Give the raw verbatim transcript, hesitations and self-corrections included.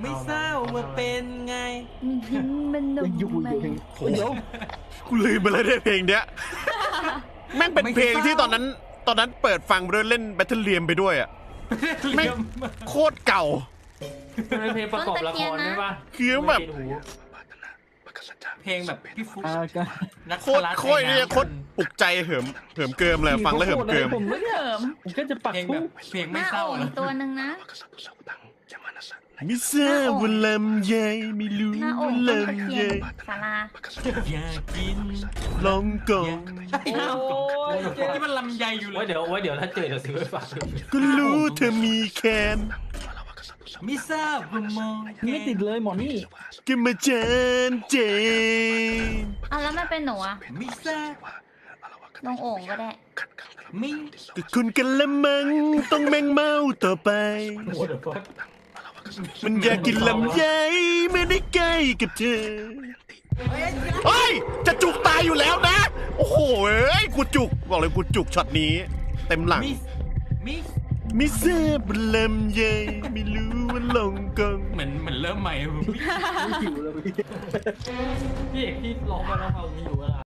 ไม่เศร้าว่าเป็นไงมันนมอยู่อยู่เดี๋ยวกูลืมไปเลยเพลงเนี้ยแม่งเป็นเพลงที่ตอนนั้นตอนนั้นเปิดฟังไปด้วยเล่นแบทเทิลเลียมไปด้วยอ่ะแม่งโคตรเก่าเป็นเพลงประกอบละครใช่ปะคือแบบเพลงแบบพี่ฟุ๊กโคตรโคตรเนี่ยโคตรปลุกใจเหิมเหิมเกิมเลยฟังแล้วเหิมเกิมผมไม่เหิมผมก็จะปักเพลงแบบเพลงไม่เศร้าเลยตัวหนึ่งนะมิเซ่บุลำใหญ่ไม่รู้ลำใหญ่ศาลาอยากกินลองกองนี่มันลำใหญ่อยู่เลยไว้เดี๋ยวไว้เดี๋ยวถ้าเจอเดี๋ยวซื้อไปฝากก็รู้เธอมีแคนมิทราบมองไม่ติดเลยหมอนี่ก็มาเจนเจนอ่ะแล้วไม่เป็นหนูอ่ะมิทราบลงโอ่งก็ได้มิก็คุณกันละมังต้องแมงเมาต่อไปมันอยากกินลำไยไม่ได้ใกล้กับเธอเฮ้ยจะจุกตายอยู่แล้วนะโอ้โหเอ้ยกูจุกบอกเลยกูจุกช็อตนี้เต็มหลังมิมิเซ่บลำใหญ่ไม่รู้ว่าลงกองเหมือนเหมือนเริ่มใหม่หิวแล้วพี่พี่เอกพี่ร้องมาร้องมาหิวแล้ว